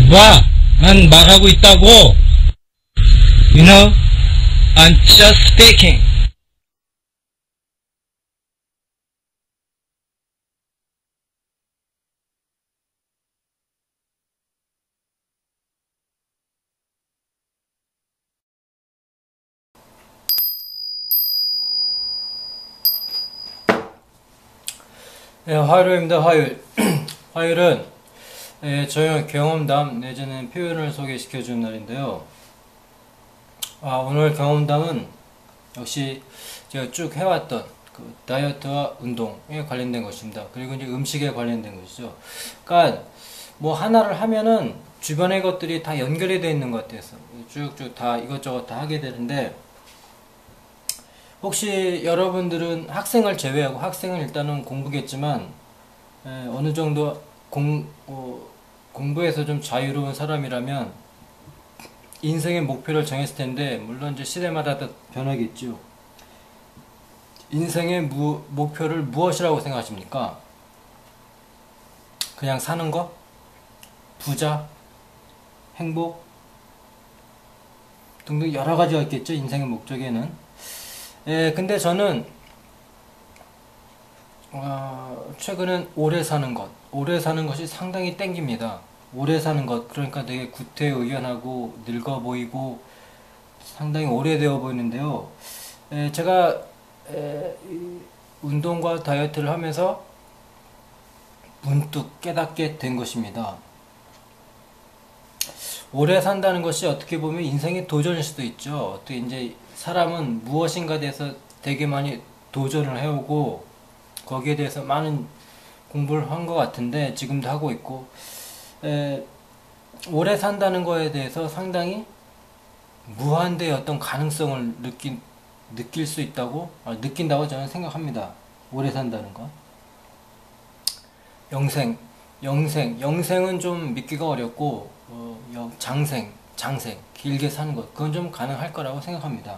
봐, 난 말하고 있다고. You know, I'm just speaking. 네, 화요일입니다. 화요일. 화요일은 저의 경험담 내지는 표현을 소개시켜주는 날인데요. 오늘 경험담은 역시 제가 쭉 해왔던 그 다이어트와 운동에 관련된 것입니다. 그리고 이제 음식에 관련된 것이죠. 그러니까 뭐 하나를 하면은 주변의 것들이 다 연결이 되어 있는 것 같아서 쭉쭉 다 이것저것 다 하게 되는데, 혹시 여러분들은 학생을 제외하고, 학생은 일단은 공부겠지만 어느 정도 공부에서 좀 자유로운 사람이라면 인생의 목표를 정했을 텐데, 물론 이제 시대마다 다 변하겠죠. 인생의 목표를 무엇이라고 생각하십니까? 그냥 사는 거? 부자? 행복? 등등 여러 가지가 있겠죠, 인생의 목적에는. 근데 저는 최근엔 오래 사는 것이 상당히 땡깁니다. 오래 사는 것, 그러니까 되게 구태의연하고 늙어 보이고 상당히 오래되어 보이는데요. 제가 운동과 다이어트를 하면서 문득 깨닫게 된 것입니다. 오래 산다는 것이 어떻게 보면 인생의 도전일 수도 있죠. 어떻게 이제 사람은 무엇인가 대해서 되게 많이 도전을 해오고 거기에 대해서 많은 공부를 한 것 같은데, 지금도 하고 있고, 오래 산다는 거에 대해서 상당히 무한대의 어떤 가능성을 느낄 수 있다고, 느낀다고 저는 생각합니다. 오래 산다는 것. 영생은 좀 믿기가 어렵고, 장생, 길게 사는 것, 그건 좀 가능할 거라고 생각합니다.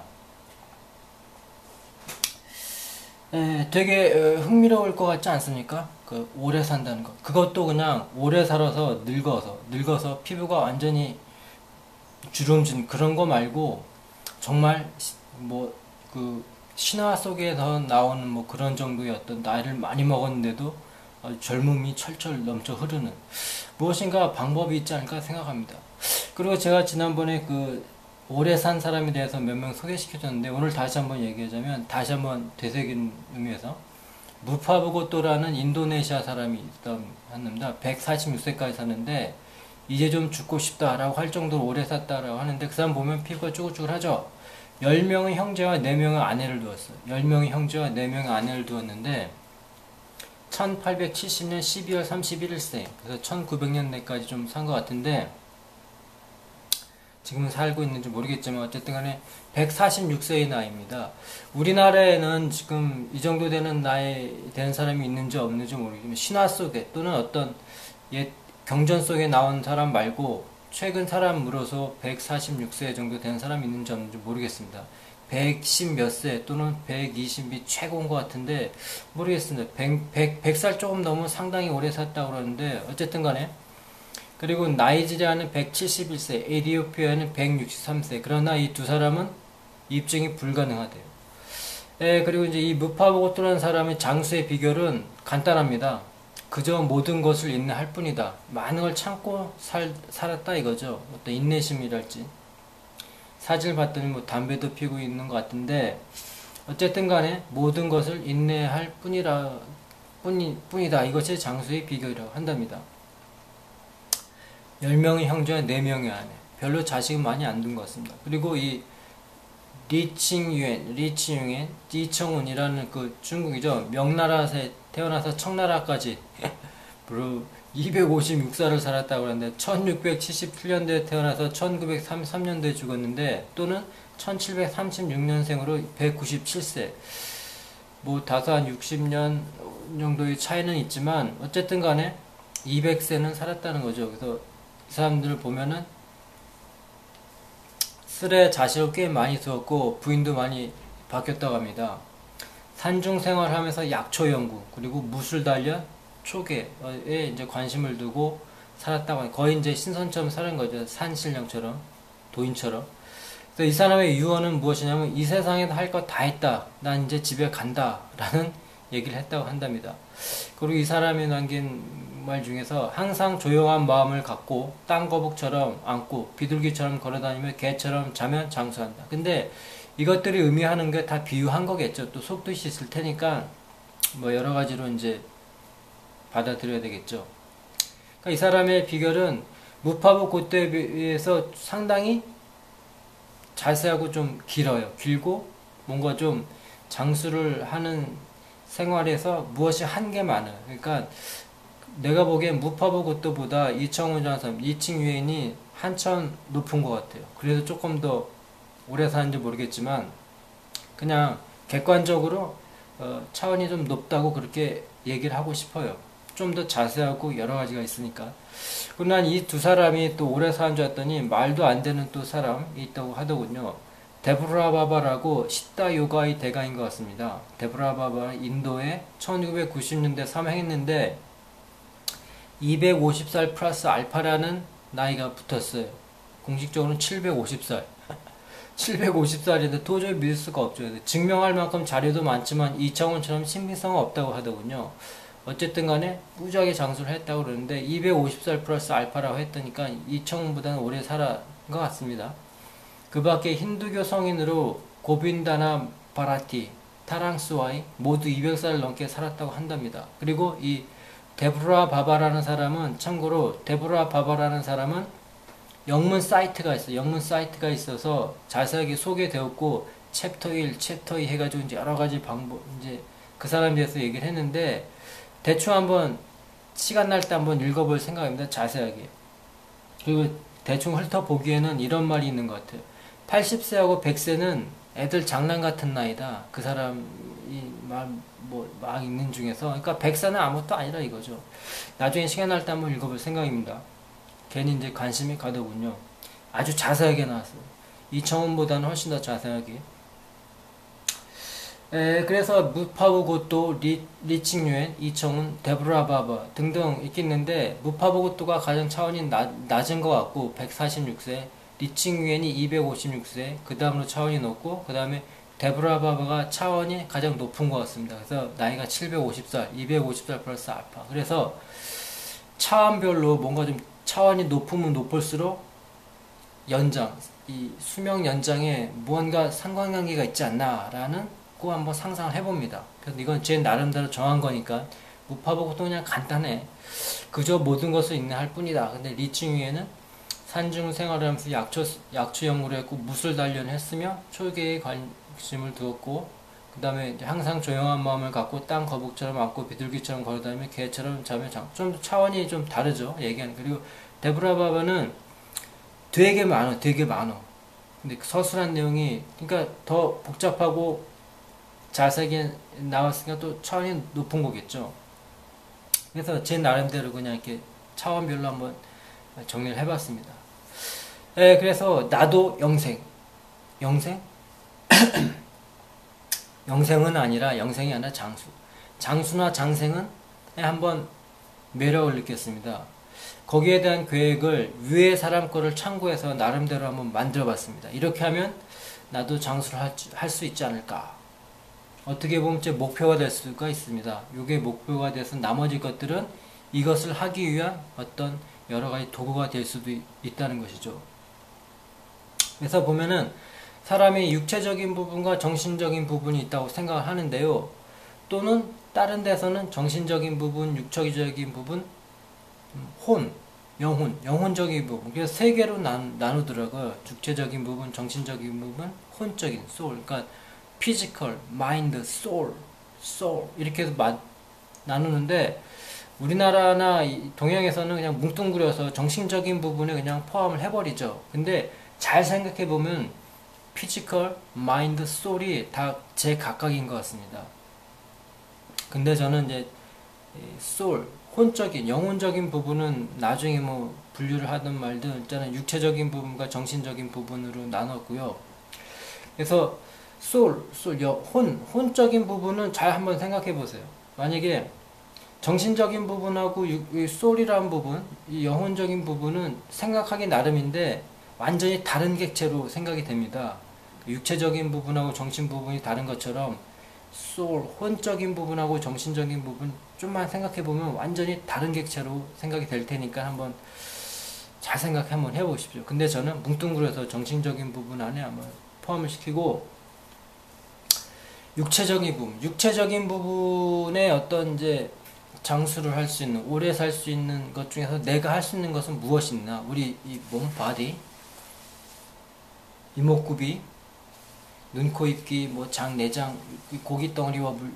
되게 흥미로울 것 같지 않습니까? 그 오래 산다는 것. 그것도 그냥 오래 살아서 늙어서 피부가 완전히 주름진 그런 거 말고, 정말 뭐 그 신화 속에서 나오는 뭐 그런 정도의 어떤 나이를 많이 먹었는데도 젊음이 철철 넘쳐 흐르는 무엇인가 방법이 있지 않을까 생각합니다. 그리고 제가 지난번에 그 오래 산 사람에 대해서 몇 명 소개시켜줬는데, 오늘 다시 한번 얘기하자면, 다시 한번 되새기는 의미에서 무파부고토라는 인도네시아 사람이 있답니다. 146세까지 샀는데 이제 좀 죽고 싶다라고 할 정도로 오래 샀다라고 하는데, 그 사람 보면 피부가 쭈글쭈글하죠. 10명의 형제와 4명의 아내를 두었어요. 10명의 형제와 4명의 아내를 두었는데 1870년 12월 31일생, 그래서 1900년대까지 좀 산 것 같은데, 지금은 살고 있는지 모르겠지만 어쨌든 간에 146세의 나이입니다. 우리나라에는 지금 이 정도 되는 나이 된 사람이 있는지 없는지 모르겠지만, 신화 속에 또는 어떤 옛 경전 속에 나온 사람 말고 최근 사람으로서 146세 정도 된 사람이 있는지 없는지 모르겠습니다. 110 몇 세 또는 120이 최고인 것 같은데 모르겠습니다. 100살 조금 넘으면 상당히 오래 샀다고 그러는데, 어쨌든 간에. 그리고 나이지리아는 171세, 에티오피아는 163세. 그러나 이 두 사람은 입증이 불가능하대요. 그리고 이제 이 무파보고토라는 사람의 장수의 비결은 간단합니다. 그저 모든 것을 인내할 뿐이다. 많은 걸 참고 살았다 이거죠. 어떤 인내심이랄지. 사진을 봤더니 뭐 담배도 피우고 있는 것 같은데, 어쨌든 간에 모든 것을 인내할 뿐이다. 이것이 장수의 비결이라고 한답니다. 10명의 형제와 4명의 아내. 별로 자식은 많이 안 둔 것 같습니다. 그리고 이 리칭윤이라는 그 중국이죠. 명나라에 태어나서 청나라까지 256살을 살았다고 하는데, 1677년도에 태어나서 1933년도에 죽었는데, 또는 1736년생으로 197세. 뭐 다소 한 60년 정도의 차이는 있지만 어쨌든 간에 200세는 살았다는 거죠. 그래서 이 사람들을 보면은 쓸에 자식을 꽤 많이 두었고 부인도 많이 바뀌었다고 합니다. 산중 생활하면서 약초 연구, 그리고 무술 단련, 초계에 이제 관심을 두고 살았다고 거의 이제 신선처럼 사는 거죠. 산신령처럼 도인처럼. 그래서 이 사람의 유언은 무엇이냐면 이 세상에서 할 것 다 했다. 난 이제 집에 간다. 라는 얘기를 했다고 한답니다. 그리고 이 사람이 남긴 말 중에서 항상 조용한 마음을 갖고 땅거북처럼 앉고 비둘기처럼 걸어다니며 개처럼 자면 장수한다. 근데 이것들이 의미하는 게 다 비유한 거겠죠. 또 속도 있을 테니까 뭐 여러 가지로 이제 받아들여야 되겠죠. 그러니까 이 사람의 비결은 무파부 그때에 비해서 상당히 자세하고 좀 길어요. 길고 뭔가 좀 장수를 하는 생활에서 무엇이 한 게 많아요. 그러니까 내가 보기엔 무파부 고토보다 이청훈 장사님, 이칭 유엔이 한참 높은 것 같아요. 그래서 조금 더 오래 사는지 모르겠지만 그냥 객관적으로 차원이 좀 높다고 그렇게 얘기를 하고 싶어요. 좀 더 자세하고 여러 가지가 있으니까. 그리고 난 이 두 사람이 또 오래 사는 줄 알았더니 말도 안 되는 또 사람이 있다고 하더군요. 데브라 바바라고 시타 요가의 대가인 것 같습니다. 데브라 바바 인도에 1990년대 사망했는데 250살 플러스 알파라는 나이가 붙었어요. 공식적으로는 750살. 750살인데 도저히 믿을 수가 없죠. 증명할 만큼 자료도 많지만 이청훈처럼 신빙성은 없다고 하더군요. 어쨌든 간에 무지하게 장수를 했다고 그러는데 250살 플러스 알파라고 했더니까 이청훈보다는 오래 살아간 것 같습니다. 그 밖에 힌두교 성인으로 고빈다나 바라티, 타랑스와이 모두 200살 넘게 살았다고 한답니다. 그리고 이 데브라 바바라는 사람은 참고로 데브라 바바라는 사람은 영문 사이트가 있어요. 영문 사이트가 있어서 자세하게 소개되었고 챕터 1, 챕터 2 해가지고 이제 여러 가지 방법 이제 그 사람에 대해서 얘기를 했는데 대충 한번 시간 날 때 한번 읽어볼 생각입니다. 자세하게. 그리고 대충 훑어보기에는 이런 말이 있는 것 같아요. 80세하고 100세는 애들 장난 같은 나이다. 그 사람이 막 있는 중에서. 그러니까 100세는 아무것도 아니라 이거죠. 나중에 시간 날 때 한번 읽어볼 생각입니다. 괜히 이제 관심이 가더군요. 아주 자세하게 나왔어요. 이청훈보다는 훨씬 더 자세하게. 그래서 무파부 고토, 리칭유엔, 이청훈, 데브라 바바 등등 있겠는데 무파부 고토가 가장 차원이 낮은 것 같고 146세, 리칭유엔이 256세, 그 다음으로 차원이 높고 그 다음에 데브라 바바가 차원이 가장 높은 것 같습니다. 그래서 나이가 750살, 250살 플러스 알파. 그래서 차원별로 뭔가 좀 차원이 높으면 높을수록 연장, 이 수명 연장에 무언가 상관관계가 있지 않나라는 거 한번 상상을 해봅니다. 그래서 이건 제 나름대로 정한 거니까 무파보고도 그냥 간단해. 그저 모든 것을 인내할 뿐이다. 근데 리칭위에는 산중 생활을 하면서 약초 연구를 했고 무술 단련을 했으며 초계에 관심을 두었고 그 다음에 항상 조용한 마음을 갖고 땅 거북처럼 앉고 비둘기처럼 걸어다니며 개처럼 자며 좀 차원이 좀 다르죠. 얘기하는. 그리고 데브라 바바는 되게 많아. 근데 서술한 내용이 그러니까 더 복잡하고 자세하게 나왔으니까 또 차원이 높은 거겠죠. 그래서 제 나름대로 그냥 이렇게 차원별로 한번 정리를 해봤습니다. 그래서 나도 영생. 영생은 아니라 영생이 아니라 장수. 장수나 장생은 한번 매력을 느꼈습니다. 거기에 대한 계획을 위의 사람 거를 참고해서 나름대로 한번 만들어 봤습니다. 이렇게 하면 나도 장수를 할 수 있지 않을까. 어떻게 보면 제 목표가 될 수가 있습니다. 이게 목표가 돼서 나머지 것들은 이것을 하기 위한 어떤 여러 가지 도구가 될 수도 있다는 것이죠. 그래서 보면은 사람이 육체적인 부분과 정신적인 부분이 있다고 생각을 하는데요. 또는 다른 데서는 정신적인 부분, 육체적인 부분, 영혼적인 부분. 그래서 세 개로 나누더라고요. 육체적인 부분, 정신적인 부분, 혼적인, soul. 그러니까 physical, mind, soul 이렇게 해서 나누는데 우리나라나 동양에서는 그냥 뭉뚱그려서 정신적인 부분에 그냥 포함을 해버리죠. 근데 잘 생각해보면 physical, mind, soul이 다 제 각각인 것 같습니다. 근데 저는 이제 soul, 혼적인, 영혼적인 부분은 나중에 뭐 분류를 하든 말든 일단은 육체적인 부분과 정신적인 부분으로 나눴고요. 그래서 혼적인 부분은 잘 한번 생각해 보세요. 만약에 정신적인 부분하고 이 소울이라는 부분, 이 영혼적인 부분은 생각하기 나름인데 완전히 다른 객체로 생각이 됩니다. 육체적인 부분하고 정신 부분이 다른 것처럼 소울, 혼적인 부분하고 정신적인 부분 좀만 생각해 보면 완전히 다른 객체로 생각이 될 테니까 한번 잘 생각해 한번 해보십시오. 근데 저는 뭉뚱그려서 정신적인 부분 안에 한번 포함을 시키고 육체적인 부분에 어떤 이제 장수를 할 수 있는, 오래 살 수 있는 것 중에서 내가 할 수 있는 것은 무엇이 있나? 우리 이 몸, 바디, 이목구비, 눈, 코, 입, 귀, 뭐 장, 내장, 고기 덩어리와 물,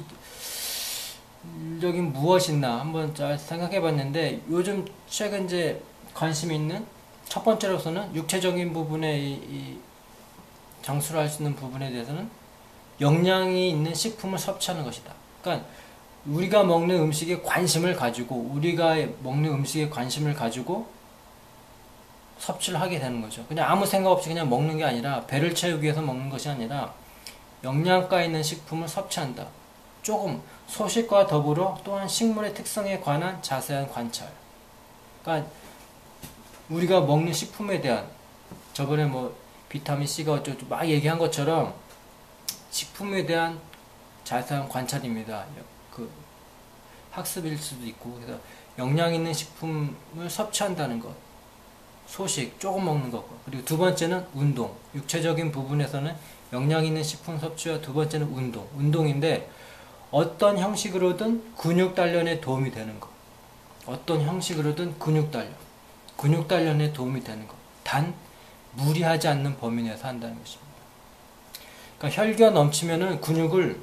적인 무엇이 있나 한번 잘 생각해 봤는데 요즘 최근 이제 관심 있는 첫 번째로서는 육체적인 부분에 이 장수를 할 수 있는 부분에 대해서는 영양이 있는 식품을 섭취하는 것이다. 그러니까 우리가 먹는 음식에 관심을 가지고 섭취를 하게 되는 거죠. 그냥 아무 생각 없이 그냥 먹는 게 아니라 배를 채우기 위해서 먹는 것이 아니라 영양가 있는 식품을 섭취한다. 조금 소식과 더불어 또한 식물의 특성에 관한 자세한 관찰. 그러니까 우리가 먹는 식품에 대한 저번에 뭐 비타민 C가 어쩌고 막 얘기한 것처럼 식품에 대한 자세한 관찰입니다. 그 학습일 수도 있고 그래서 영양 있는 식품을 섭취한다는 것. 소식 조금 먹는 것. 그리고 두 번째는 운동. 육체적인 부분에서는 영양 있는 식품 섭취와 두 번째는 운동. 운동인데 어떤 형식으로든 근육 단련에 도움이 되는 것. 어떤 형식으로든 근육 단련에 도움이 되는 것. 단 무리하지 않는 범위 내에서 한다는 것입니다. 그러니까 혈기가 넘치면은 근육을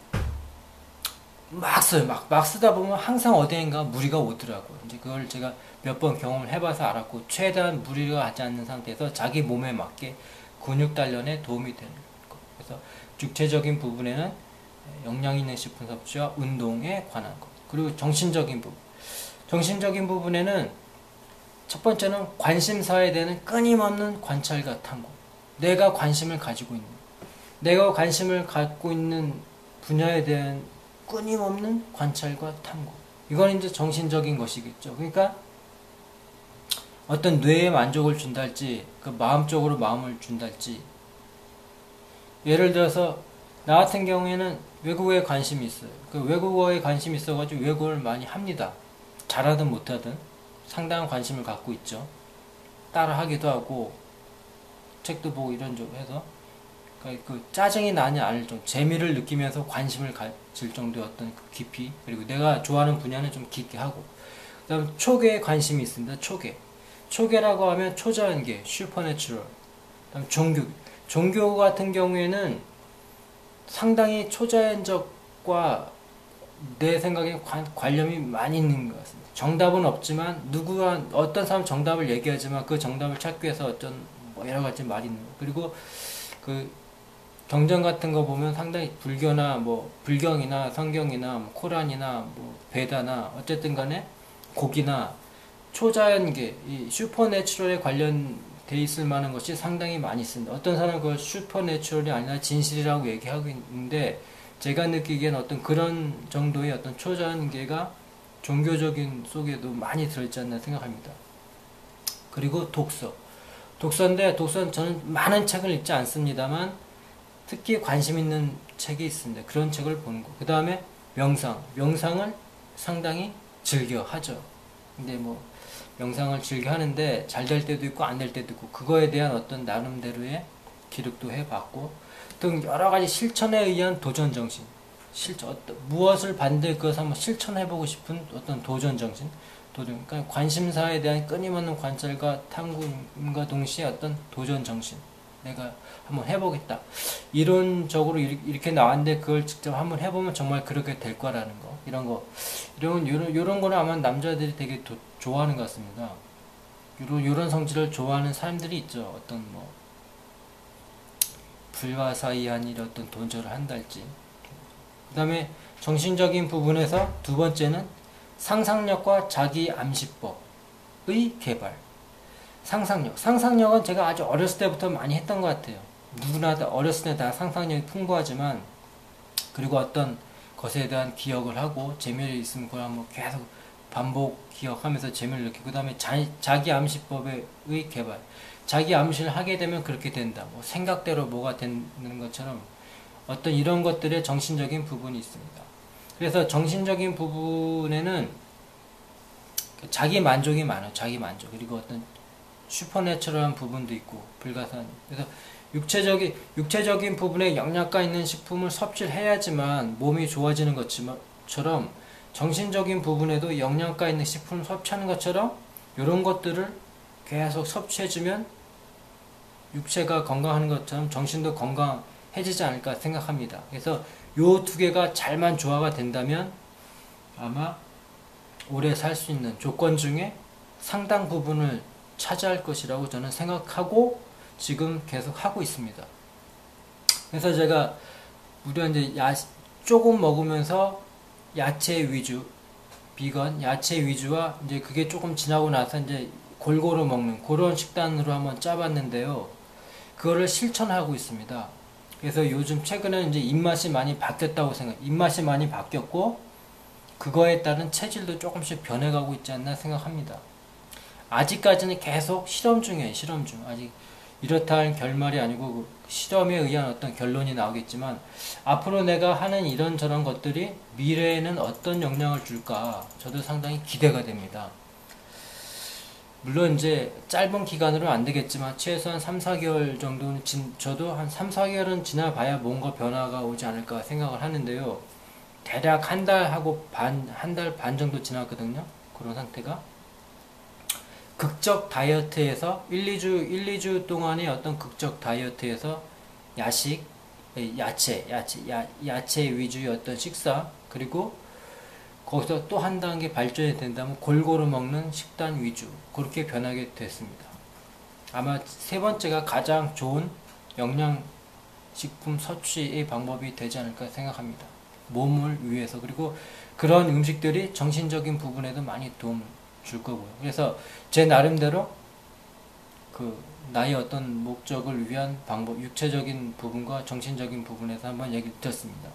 막 써요. 막 쓰다 보면 항상 어디인가 무리가 오더라고요. 이제 그걸 제가 몇 번 경험을 해봐서 알았고, 최대한 무리가 가지 않는 상태에서 자기 몸에 맞게 근육 단련에 도움이 되는 것. 그래서 육체적인 부분에는 영양 있는 식품 섭취와 운동에 관한 것. 그리고 정신적인 부분. 정신적인 부분에는 첫 번째는 관심사에 대한 끊임없는 관찰과 탐구. 내가 관심을 갖고 있는 분야에 대한 끊임없는 관찰과 탐구. 이건 이제 정신적인 것이겠죠. 그러니까 어떤 뇌에 만족을 준달지, 그 마음적으로 마음을 준달지. 예를 들어서 나 같은 경우에는 외국어에 관심이 있어요. 그 외국어에 관심이 있어가지고 외국어를 많이 합니다. 잘하든 못하든 상당한 관심을 갖고 있죠. 따라 하기도 하고 책도 보고 이런 쪽으로 해서 그 짜증이 나냐 알 정도, 재미를 느끼면서 관심을 가질 정도의 어떤 그 깊이, 그리고 내가 좋아하는 분야는 좀 깊게 하고. 그 다음 초계에 관심이 있습니다. 초계라고 하면 초자연계, 슈퍼내추럴. 그 다음 종교 같은 경우에는 상당히 초자연적과 내 생각에 관련이 많이 있는 것 같습니다. 정답은 없지만 어떤 사람 정답을 얘기하지만 그 정답을 찾기 위해서 어떤 뭐 여러 가지 말이 있는 거예요. 그리고 그 경전 같은 거 보면 상당히 불교나 뭐 불경이나 성경이나 뭐 코란이나 뭐 베다나 어쨌든 간에 곡이나 초자연계, 이 슈퍼내추럴에 관련돼 있을 만한 것이 상당히 많이 있습니다. 어떤 사람은 그걸 슈퍼내추럴이 아니라 진실이라고 얘기하고 있는데, 제가 느끼기엔 어떤 그런 정도의 어떤 초자연계가 종교적인 속에도 많이 들어있지 않나 생각합니다. 그리고 독서인데 저는 많은 책을 읽지 않습니다만 특히 관심 있는 책이 있습니다. 그런 책을 보는 거. 그 다음에 명상을 상당히 즐겨 하죠. 근데 뭐 명상을 즐겨 하는데 잘 될 때도 있고 안 될 때도 있고, 그거에 대한 어떤 나름대로의 기록도 해봤고 등 여러 가지 실천에 의한 도전 정신, 무엇을 반드시 그것을 한번 실천해보고 싶은 어떤 도전 정신, 그러니까 관심사에 대한 끊임없는 관찰과 탐구임과 동시에 어떤 도전 정신, 내가 한번 해보겠다. 이론적으로 이렇게 나왔는데 그걸 직접 한번 해보면 정말 그렇게 될 거라는 거. 이런 거는 아마 남자들이 되게 좋아하는 것 같습니다. 이런 성질을 좋아하는 사람들이 있죠. 어떤 뭐 불가사의한 이런 어떤 도전을 한달지. 그 다음에 정신적인 부분에서 두 번째는 상상력과 자기 암시법의 개발. 상상력은 제가 아주 어렸을 때부터 많이 했던 것 같아요. 누구나 다 어렸을 때 다 상상력이 풍부하지만, 그리고 어떤 것에 대한 기억을 하고 재미를 있으면 그걸 한번 계속 반복 기억하면서 재미를 느끼고, 그 다음에 자기 암시법의 개발. 자기 암시를 하게 되면 그렇게 된다. 뭐 생각대로 뭐가 되는 것처럼 어떤 이런 것들의 정신적인 부분이 있습니다. 그래서 정신적인 부분에는 자기 만족이 많아요. 자기 만족. 그리고 어떤 슈퍼내추럴한 부분도 있고 불가사한. 그래서 육체적인 부분에 영양가 있는 식품을 섭취를 해야지만 몸이 좋아지는 것처럼 정신적인 부분에도 영양가 있는 식품을 섭취하는 것처럼 이런 것들을 계속 섭취해주면 육체가 건강하는 것처럼 정신도 건강해지지 않을까 생각합니다. 그래서 요 두 개가 잘만 조화가 된다면 아마 오래 살 수 있는 조건 중에 상당 부분을 차지할 것이라고 저는 생각하고 지금 계속 하고 있습니다. 그래서 제가 우리가 이제 조금 먹으면서 야채 위주, 비건 야채 위주와 이제 그게 조금 지나고 나서 이제 골고루 먹는 그런 식단으로 한번 짜봤는데요. 그거를 실천하고 있습니다. 그래서 요즘 최근에 이제 입맛이 많이 바뀌었다고 입맛이 많이 바뀌었고 그거에 따른 체질도 조금씩 변해가고 있지 않나 생각합니다. 아직까지는 계속 실험 중이에요. 실험 중. 아직 이렇다 할 결말이 아니고 실험에 의한 어떤 결론이 나오겠지만 앞으로 내가 하는 이런저런 것들이 미래에는 어떤 영향을 줄까 저도 상당히 기대가 됩니다. 물론 이제 짧은 기간으로 안 되겠지만 최소한 3, 4개월 정도는 저도 한 3, 4개월은 지나봐야 뭔가 변화가 오지 않을까 생각을 하는데요. 대략 한 달 반 정도 지났거든요. 그런 상태가. 극적 다이어트에서 1, 2주 동안의 어떤 극적 다이어트에서 야채 위주의 어떤 식사, 그리고 거기서 또 한 단계 발전이 된다면 골고루 먹는 식단 위주, 그렇게 변하게 됐습니다. 아마 세 번째가 가장 좋은 영양식품 섭취의 방법이 되지 않을까 생각합니다. 몸을 위해서. 그리고 그런 음식들이 정신적인 부분에도 많이 도움을 줄 거고요. 그래서 제 나름대로 나의 어떤 목적을 위한 방법, 육체적인 부분과 정신적인 부분에서 한번 얘기를 드렸습니다.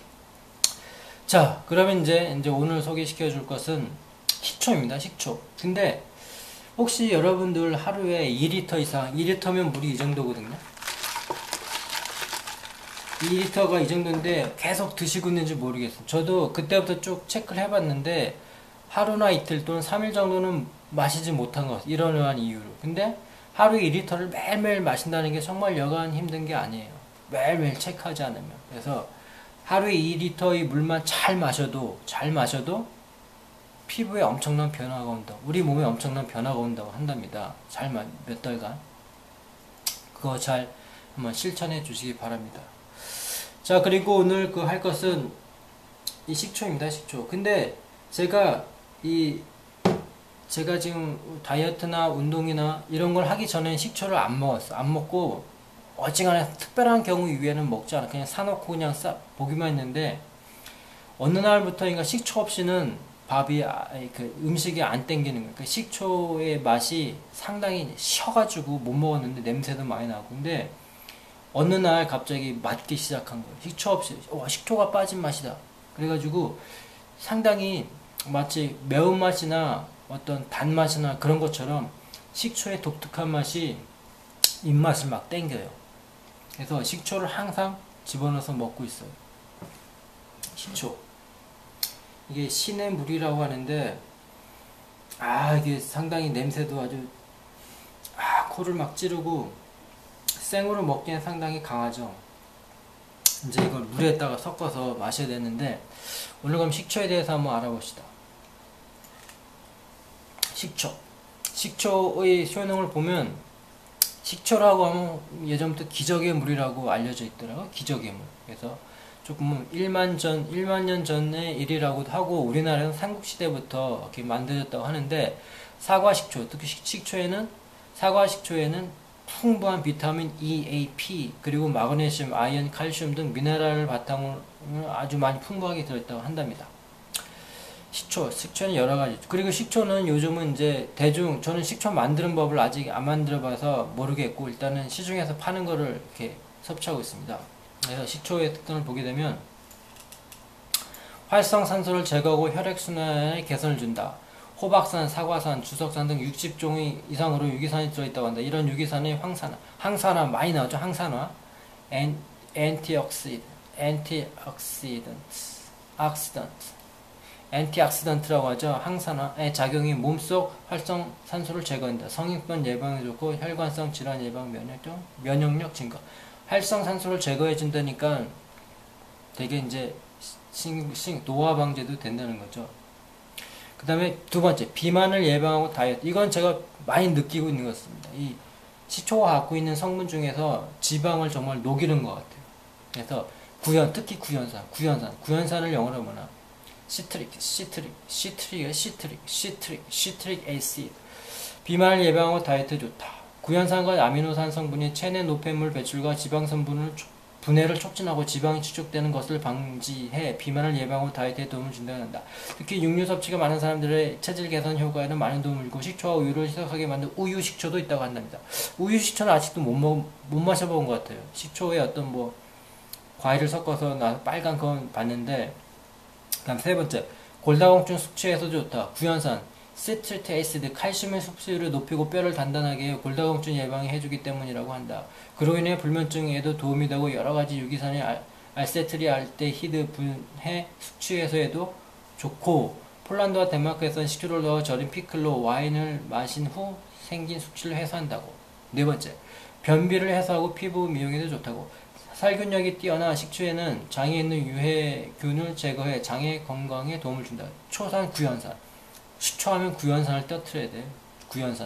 자, 그러면 이제 오늘 소개시켜 줄 것은 식초입니다. 식초. 근데 혹시 여러분들 하루에 2리터 이상, 2리터면 물이 이 정도거든요. 2리터가 이 정도인데 계속 드시고 있는지 모르겠어요. 저도 그때부터 쭉 체크를 해봤는데 하루나 이틀 또는 3일 정도는 마시지 못한 것, 이러한 이유로. 근데 하루에 2리터를 매일매일 마신다는 게 정말 여간 힘든 게 아니에요. 매일매일 체크하지 않으면. 그래서 하루에 2리터의 물만 잘 마셔도 피부에 엄청난 변화가 온다. 우리 몸에 엄청난 변화가 온다고 한답니다. 몇 달간. 그거 잘 한번 실천해 주시기 바랍니다. 자, 그리고 오늘 할 것은 이 식초입니다. 식초. 근데 제가 지금 다이어트나 운동이나 이런 걸 하기 전에 식초를 안 먹었어. 안 먹고 어지간해 특별한 경우 이외에는 먹지 않아. 그냥 사놓고 그냥 보기만 했는데 어느 날부터인가 식초 없이는 음식이 안 땡기는 거예요. 그 식초의 맛이 상당히 쉬어가지고 못 먹었는데 냄새도 많이 나고. 근데 어느 날 갑자기 맞기 시작한 거예요. 식초 없이 식초가 빠진 맛이다. 그래가지고 상당히 마치 매운맛이나 어떤 단맛이나 그런 것처럼 식초의 독특한 맛이 입맛을 막 땡겨요. 그래서 식초를 항상 집어넣어서 먹고 있어요. 식초. 이게 신의 물이라고 하는데 이게 상당히 냄새도 아주 코를 막 찌르고 생으로 먹기엔 상당히 강하죠. 이제 이걸 물에다가 섞어서 마셔야 되는데 오늘 그럼 식초에 대해서 한번 알아봅시다. 식초의 효능을 보면 식초라고 하면 예전부터 기적의 물이라고 알려져 있더라고요. 기적의 물. 그래서 조금 1만 년 전의 일이라고도 하고 우리나라는 삼국시대부터 이렇게 만들어졌다고 하는데 사과식초, 특히 사과식초에는 풍부한 비타민 E, A, P 그리고 마그네슘, 아연, 칼슘 등 미네랄을 바탕으로 아주 많이 풍부하게 들어있다고 한답니다. 식초는 여러가지. 그리고 식초는 요즘은 이제 저는 식초 만드는 법을 아직 안 만들어 봐서 모르겠고 일단은 시중에서 파는 거를 이렇게 섭취하고 있습니다. 그래서 식초의 특징을 보게 되면 활성산소를 제거하고 혈액순환에 개선을 준다. 호박산, 사과산, 주석산 등 60종 이상으로 유기산이 들어있다고 한다. 이런 유기산이 황산화, 항산화 많이 나오죠. 항산화, 엔티옥시던트라고 하죠. 항산화의 작용이 몸속 활성산소를 제거한다. 성인병 예방에 좋고 혈관성 질환 예방, 면역력 증가. 활성산소를 제거해 준다니까 되게 이제 노화 방제도 된다는 거죠. 그 다음에 두 번째, 비만을 예방하고 다이어트. 이건 제가 많이 느끼고 있는 것 같습니다. 이 식초가 갖고 있는 성분 중에서 지방을 정말 녹이는 것 같아요. 그래서 특히 구연산을 영어로 뭐나 시트릭 애시드. 비만을 예방하고 다이어트 좋다. 구연산과 아미노산 성분이 체내 노폐물 배출과 지방 성분을 분해를 촉진하고 지방이 축적되는 것을 방지해 비만을 예방하고 다이어트에 도움을 준다고 한다. 특히 육류 섭취가 많은 사람들의 체질 개선 효과에는 많은 도움을 주고 식초와 우유를 희석하게 만든 우유 식초도 있다고 한답니다. 우유 식초는 아직도 못 마셔본 것 같아요. 식초에 어떤 뭐 과일을 섞어서 나 빨간 건 봤는데. 그다음 세 번째, 골다공증 숙취에서 좋다. 구연산 시트릭 애시드, 칼슘의 흡수율을 높이고 뼈를 단단하게 해 골다공증 예방에 해주기 때문이라고 한다. 그로 인해 불면증에도 도움이 되고 여러가지 유기산의 알세트리알데히드 분해 숙취 해소에도 좋고, 폴란드와 덴마크에서는 식초를 넣어 절인 피클로 와인을 마신 후 생긴 숙취를 해소한다고. 네 번째, 변비를 해소하고 피부 미용에도 좋다고. 살균력이 뛰어나 식초에는 장에 있는 유해균을 제거해 장의 건강에 도움을 준다. 초산 구연산. 식초하면 구연산을 떠트려야 돼. 구연산.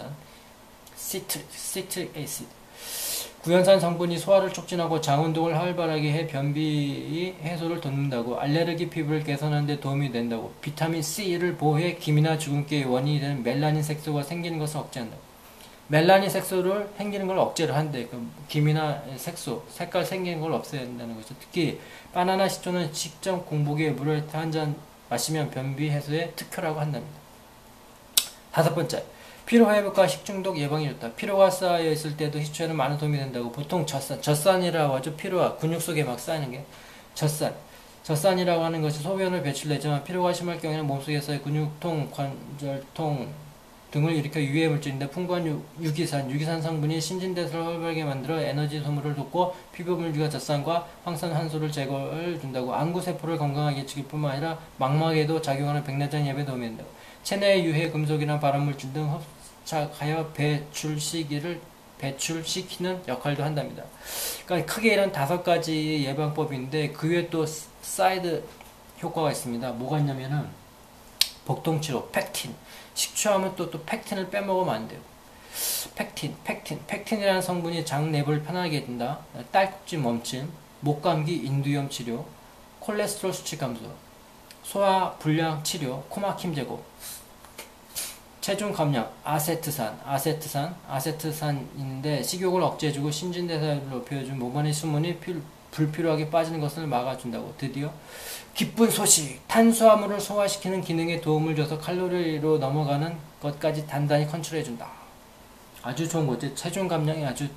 시트릭 애시드. 구연산 성분이 소화를 촉진하고 장 운동을 활발하게 해 변비 해소를 돕는다고. 알레르기 피부를 개선하는 데 도움이 된다고. 비타민 C를 보호해 기미나 주근깨의 원인이 되는 멜라닌 색소가 생기는 것을 억제한다. 멜라닌 색소를 생기는 걸 억제를 한대. 기미나 색소, 색깔 생기는 걸 없애야 된다는 거죠. 특히 바나나 식초는 식전 공복에 물을 한 잔 마시면 변비 해소에 특효라고 한답니다. 다섯 번째, 피로회복과 식중독 예방이 좋다. 피로가 쌓여 있을 때도 식초에는 많은 도움이 된다고. 보통 젖산이라고 하죠. 피로가 근육 속에 막 쌓이는 게 젖산이라고 하는 것이 소변을 배출내지만 피로가 심할 경우에는 몸속에서의 근육통, 관절통 등을 일으켜 유해 물질인데, 풍부한 유기산 성분이 신진대사를 활발하게 만들어 에너지 소모를 돕고 피부 물질과 젖산과 황산화수소를 제거를 준다고. 안구세포를 건강하게 지킬 뿐만 아니라 망막에도 작용하는 백내장 예방에 도움이 된다고. 체내의 유해 금속이나 발암물질 등 흡착하여 배출시키는 역할도 한답니다. 그러니까 크게 이런 5가지 예방법인데, 그 외에 또 사이드 효과가 있습니다. 뭐가 있냐면은 복통치료, 팩틴. 식초하면 또 팩틴을 빼먹으면 안 돼요. 팩틴이라는 성분이 장 내부를 편하게 해준다. 딸꾹질 멈춤, 목감기 인두염 치료, 콜레스테롤 수치 감소, 소화 불량 치료, 코막힘 제거, 체중 감량, 아세트산인데 식욕을 억제해주고 신진대사를 높여주고 몸 안의 수분이 불필요하게 빠지는 것을 막아준다고. 드디어 기쁜 소식! 탄수화물을 소화시키는 기능에 도움을 줘서 칼로리로 넘어가는 것까지 단단히 컨트롤해준다. 아주 좋은 거죠. 체중 감량에 아주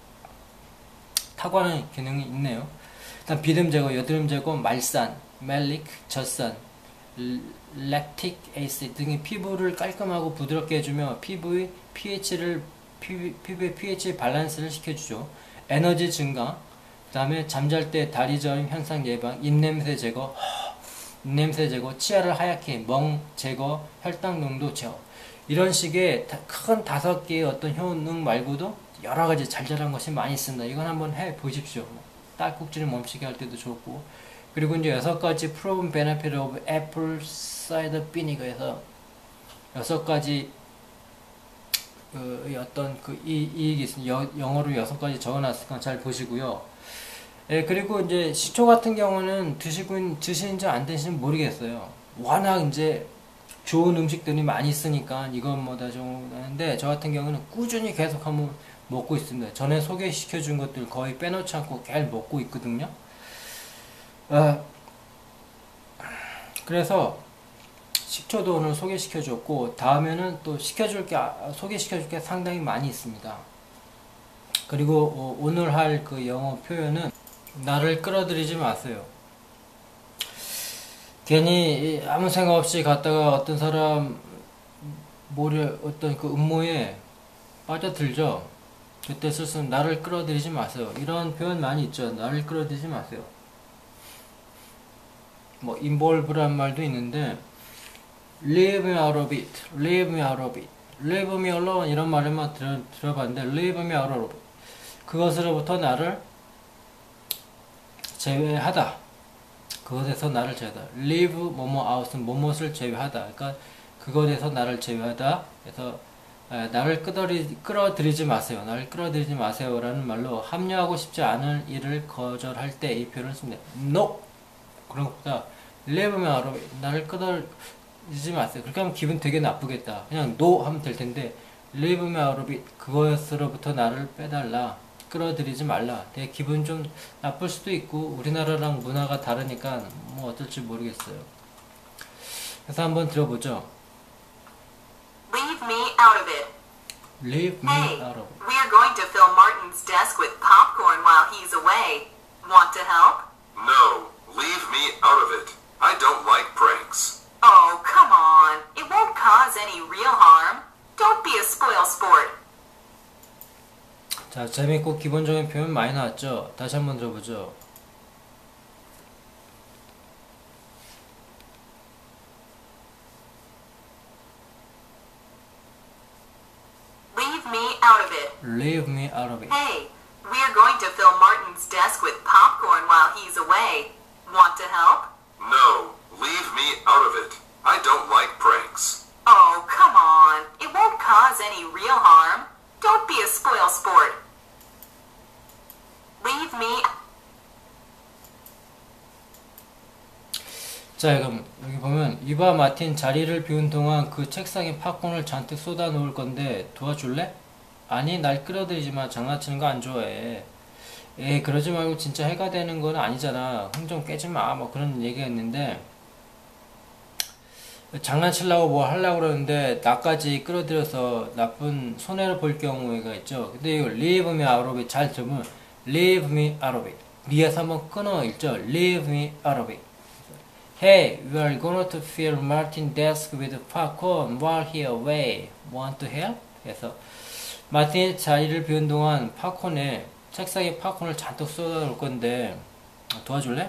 탁월한 기능이 있네요. 일단 비듬 제거, 여드름 제거, 말산, 멜릭, 젖산, 랙틱 애시드 등이 피부를 깔끔하고 부드럽게 해주며 피부의 pH 밸런스를 시켜주죠. 에너지 증가, 그 다음에 잠잘 때 다리 저림 현상 예방, 입냄새 제거, 치아를 하얗게, 멍 제거, 혈당 농도 제어. 이런 식의 큰 5개의 어떤 효능 말고도 여러가지 잘잘한 것이 많이 있습니다. 이건 한번 해보십시오. 딸꾹질을 멈추게 할 때도 좋고. 그리고 이제 6가지 proven benefit of apple cider vinegar에서 6가지 어떤 이익이 있습니다. 영어로 6가지 적어놨으니까 잘 보시고요. 예, 그리고 이제 식초 같은 경우는 드시는지 안 드시는지 모르겠어요. 워낙 이제 좋은 음식들이 많이 있으니까 이건 뭐다 좋은데, 저 같은 경우는 꾸준히 계속 한번 먹고 있습니다. 전에 소개시켜 준 것들 거의 빼놓지 않고 계속 먹고 있거든요. 그래서 식초도 오늘 소개시켜 줬고, 다음에는 또 소개시켜 줄 게 상당히 많이 있습니다. 그리고 오늘 할 그 영어 표현은 나를 끌어들이지 마세요. 괜히 아무 생각 없이 갔다가 어떤 사람 어떤 그 음모에 빠져들죠. 그때 쓸 수 있는 나를 끌어들이지 마세요. 이런 표현 많이 있죠. 나를 끌어들이지 마세요. 뭐 involve란 말도 있는데 leave me out of it, leave me out of it, leave me alone 이런 말만 들어봤는데 leave me out of it 그것으로부터 나를 제외하다. 그것에서 나를 제외하다. leave 뭐뭐 out은 뭐뭇을 제외하다. 그러니까 그것에서 나를 제외하다. 그래서 나를 끌어들이지 마세요. 나를 끌어들이지 마세요. 라는 말로 합류하고 싶지 않은 일을 거절할 때 이 표현을 씁니다. No! 그런 것보다 leave me out of it. 나를 끌어들이지 마세요. 그렇게 하면 기분 되게 나쁘겠다. 그냥 no 하면 될 텐데 leave me out of it. 그것으로부터 나를 빼달라. 끌어들이지 말라. 되게 기분 좀 나쁠 수도 있고 우리나라랑 문화가 다르니까 뭐 어떨지 모르겠어요. 그래서 한번 들어보죠. Leave me out of it. Leave me Hey, out of it. we're going to fill Martin's desk with popcorn while he's away. Want to help? No, leave me out of it. I don't like pranks. Oh, come on. It won't cause any real harm. Don't be a spoil sport. 자, 재밌고 기본적인 표현 많이 나왔죠? 다시 한번 들어보죠. Leave me out of it. Leave me out of it. Hey, we're going to fill Martin's desk with popcorn while he's away. Want to help? No, leave me out of it. I don't like pranks. Oh, come on. It won't cause any real harm. Don't be a spoil sport. Leave me. 자, 그럼 여기 보면 이봐 마틴 자리를 비운 동안 그 책상에 팝콘을 잔뜩 쏟아 놓을 건데 도와줄래? 아니 날 끌어들이지 마. 장난치는 거 안 좋아해. 에이 그러지 말고 진짜 해가 되는 건 아니잖아. 흥 좀 깨지 마. 뭐 그런 얘기가 있는데 장난치려고 뭐 하려고 그러는데 나까지 끌어들여서 나쁜 손해를 볼 경우가 있죠. 근데 이거 leave me out of it 잘 들으면 leave me out of it 미에서 한번 끊어 읽죠. leave me out of it. Hey, we are going to fill Martin's desk with popcorn while he away. Want to help? 그래서 마틴이 자리를 비운 동안 책상에 팝콘을 잔뜩 쏟아놓을 건데 도와줄래?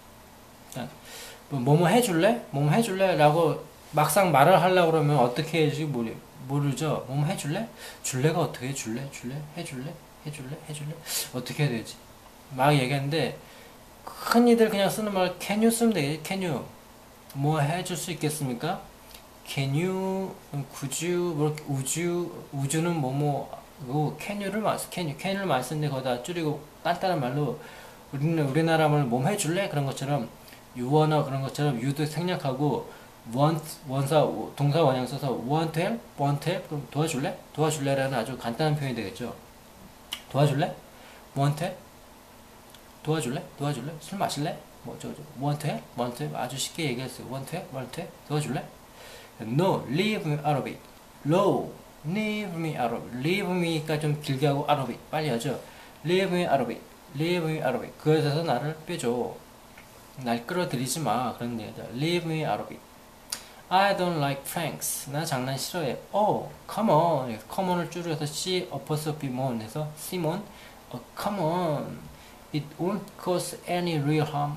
뭐뭐 해줄래? 뭐뭐 해줄래? 라고 막상 말을 하려고 그러면 어떻게 해야지 모르죠. 뭐뭐 해줄래? 줄래가 어떻게 해줄래? 해줄래? 어떻게 해야 되지? 막 얘기하는데 흔히들 그냥 쓰는 말 can you 쓰면 되겠지. can you 뭐 해줄 수 있겠습니까? can you could you 뭐 우주는 뭐뭐 can you를 많이 쓰는데 거기다 줄이고 간단한 말로 우리나라 말로 뭐 해줄래? 그런 것처럼 you wanna 그런 것처럼 you도 생략하고 want 동사 원형 써서 want to help 그럼 도와줄래라는 아주 간단한 표현이 되겠죠. 도와줄래? want to help? 도와줄래? 술 마실래? want to help? 아주 쉽게 얘기했어요. want to help? 도와줄래? No, leave me out of it. No, leave me out of it. leave me가 좀 길게 하고 out of it 빨리 하죠. leave me out of it. 그것에서 나를 빼줘. 날 끌어들이지 마. 그런 얘기죠. leave me out of it. I don't like pranks. 나 장난 싫어해. Oh, come on. come on을 줄여서 C apostrophe mon 해서 Simon. come on. It won't cause any real harm.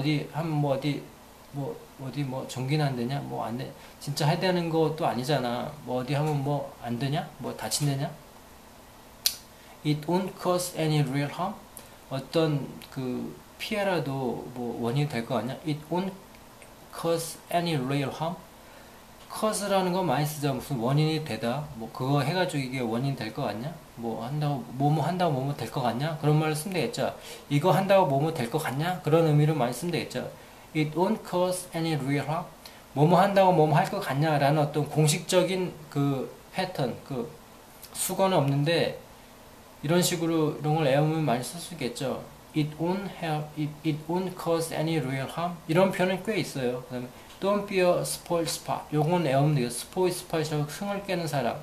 어디 전기는 안 되냐? 뭐 안 돼. 진짜 해야 되는 것도 아니잖아. 뭐 어디 하면 뭐 안 되냐? 뭐 다친다냐? It won't cause any real harm. 어떤 그 피해라도 뭐 원인이 될 거 아니야? It won't cause any real harm. cause라는 거 많이 쓰죠. 무슨 원인이 되다. 뭐 그거 해가지고 이게 원인이 될 거 같냐? 뭐 한다고 뭐뭐 될 거 같냐? 그런 말을 쓰면 되겠죠. 이거 한다고 뭐뭐 될 거 같냐? 그런 의미로 많이 쓰면 되겠죠. It won't cause any real harm. 뭐뭐 한다고 뭐뭐 할 거 같냐? 라는 어떤 공식적인 그 패턴, 그 수거는 없는데 이런 식으로 이런 걸 애우면 많이 쓸 수 있겠죠. It won't cause any real harm. 이런 표현은 꽤 있어요. 그 다음에 Don't be a spoil spot. 요건 애우면 되겠어. spoil spot이라고 흥을 깨는 사람.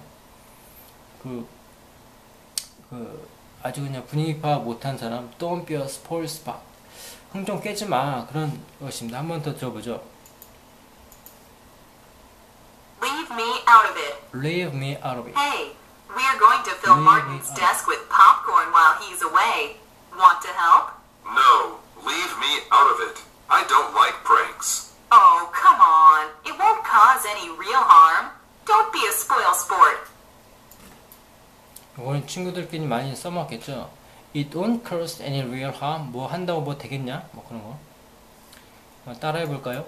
아주 그냥 분위기 파악 못한 사람. Don't be a spoil spot. 흥 좀 깨지 마. 그런 것입니다. 한 번 더 들어보죠. leave me out of it. Hey, we're going to fill Leave Martin's me out. desk with popcorn while he's away. Want to help? No, leave me out of it. I don't like pranks. Oh, come on. It won't cause any real harm. Don't be a spoil sport. 이거는 친구들끼리 많이 써먹겠죠. It won't cause any real harm. 뭐 한다고 뭐 되겠냐? 뭐 그런 거. 따라해 볼까요?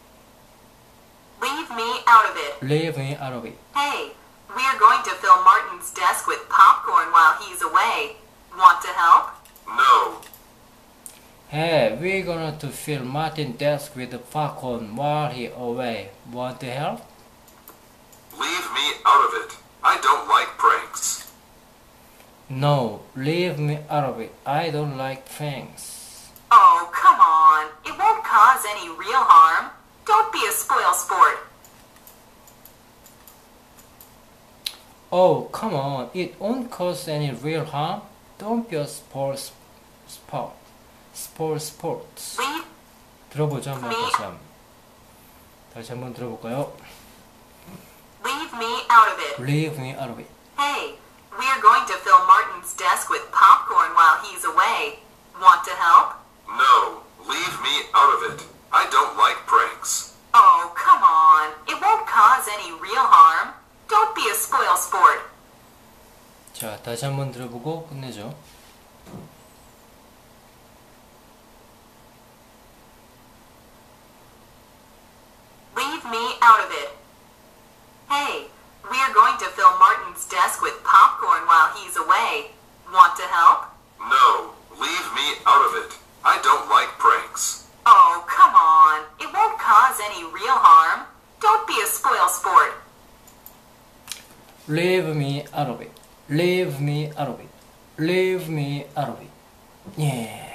Leave me out of it. Leave me out of it. Hey, we're going to fill Martin's desk with popcorn while he's away. Want to help? No, Hey, we're gonna to fill Martin's desk with the popcorn while he away. Want to help? leave me out of it. I don't like pranks. No, leave me out of it. I don't like pranks. Oh, come on. It won't cause any real harm. Don't be a spoil sport. Oh, come on. It won't cause any real harm. Don't be a sport. sports. Leave 들어보죠. 한번 다시 한번 들어볼까요? Leave me out of it. Leave me out of it. Hey, we're going to fill Martin's desk with popcorn while he's away. Want to help? No, leave me out of it. I don't like pranks. Oh, come on. It won't cause any real harm. Don't be a spoil sport. 자, 다시 한번 들어보고 끝내죠. Leave me out of it. Hey, we're going to fill Martin's desk with popcorn while he's away. Want to help? No, leave me out of it. I don't like pranks. Oh, come on. It won't cause any real harm. Don't be a spoil sport. Leave me out of it. Leave me out of it. Leave me out of it. 예.